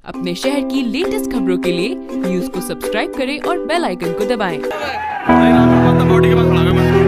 अपने शहर की लेटेस्ट खबरों के लिए न्यूज़ को सब्सक्राइब करें और बेल आइकन को दबाएं।